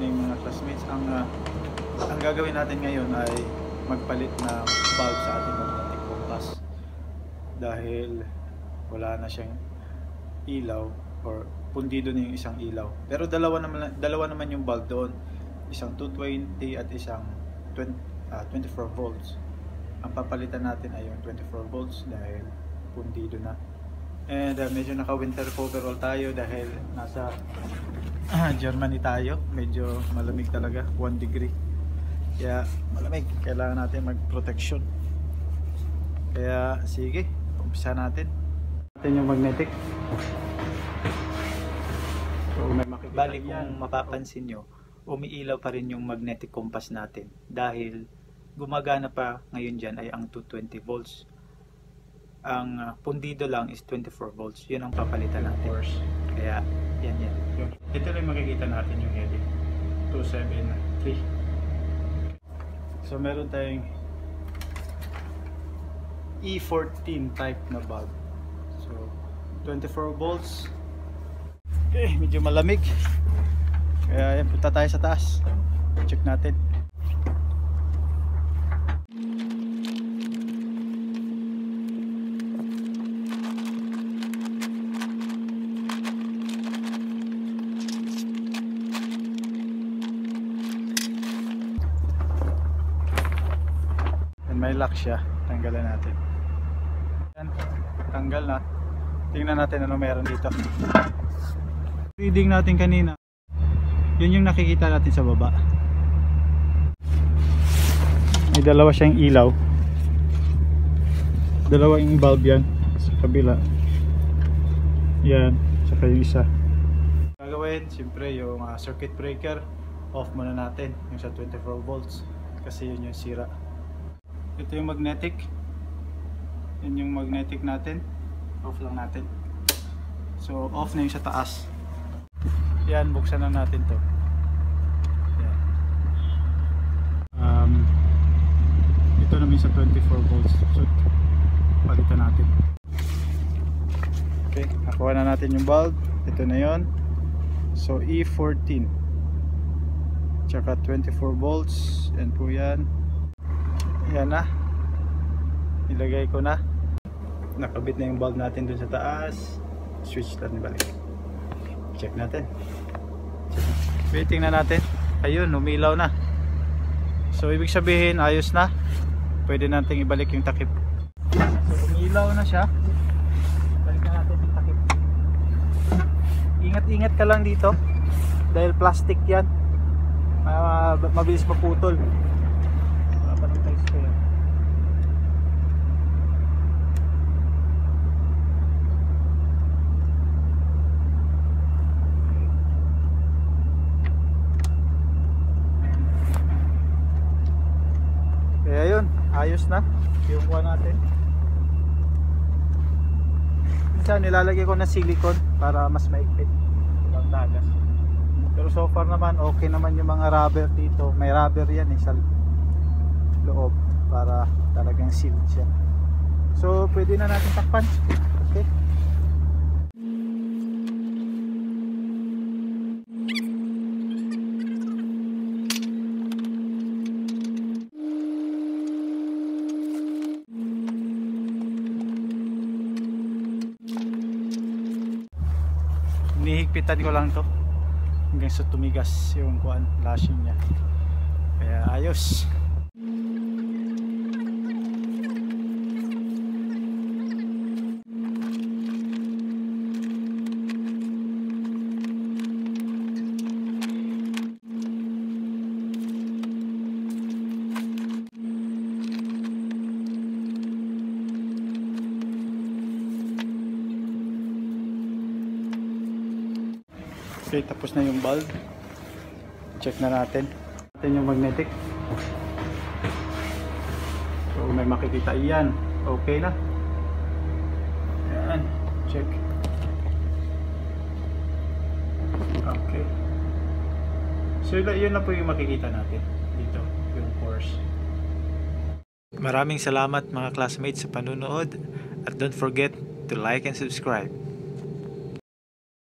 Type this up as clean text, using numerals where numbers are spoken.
morning mga classmates. Ang gagawin natin ngayon ay magpalit ng bulb sa ating magnetic compass dahil wala na siyang ilaw or pundido na yung isang ilaw. Pero dalawa naman yung bulb doon, isang 220 at isang 24 volts. Ang papalitan natin ay yung 24 volts dahil pundido na. And medyo naka winter coverall tayo dahil nasa Germany tayo. Medyo malamig talaga, 1 degree. Kaya malamig, kailangan natin mag-protection. Kaya sige, umpisa natin. Natin yung magnetic. So, bali kung mapapansin nyo, umiilaw pa rin yung magnetic compass natin dahil gumagana pa ngayon dyan ay ang 220 volts. Ang pundido lang is 24 volts. Yun ang papalitan natin. Kaya yan. Ito lang makikita natin yung heading 273. So meron tayong E14 type na bulb. So 24 volts. Okay, medyo malamig. Kaya yan, punta tayo sa taas. Check natin. May lock siya, tanggalan natin. Yan, tanggal na. Tingnan natin ano meron dito. Reading natin kanina, yun yung nakikita natin sa baba. May dalawa siyang ilaw, dalawang bulb yan sa kabila. Yan, saka yung isa. Gagawin, siyempre yung circuit breaker off muna natin, yung sa 24 volts kasi yun yung sira. Ito yung magnetic. Yan yung magnetic natin. Off lang natin. So off na yung sa taas. Yan, buksan na natin to. Yan. Ito naman sa 24 volts. So palitan natin. Okay, nakuha na natin yung bulb. Ito na yon. So E14 tsaka 24 volts. Yan po yan. Yan na, ilagay ko na. Nakabit na yung bulb natin dun sa taas. Switch natin balik. Check natin. Waiting na natin. Ayun, umilaw na. So ibig sabihin ayos na. Pwede natin ibalik yung takip. So umilaw na siya. Balikan natin yung takip. Ingat-ingat ka lang dito dahil plastic yan. Mabilis maputol. Kaya yun, ayos na yung kuha natin. Minsan nilalagay ko na silicone para mas maigpit, walang tagas. Pero so far naman okay naman yung mga rubber dito. May rubber yan sa loob para talagang sealed siya. So pwede na natin takpan. Okay. Nihigpitan ko lang to hanggang sa tumigas yung lashing niya. Kaya ayos. Okay, tapos na yung bulb. Check na natin. Natin yung magnetic. So may makikita iyan. Okay na. Yan. Check. Okay. So yun na po yung makikita natin dito. Yung course. Maraming salamat mga classmates sa panunood. At don't forget to like and subscribe.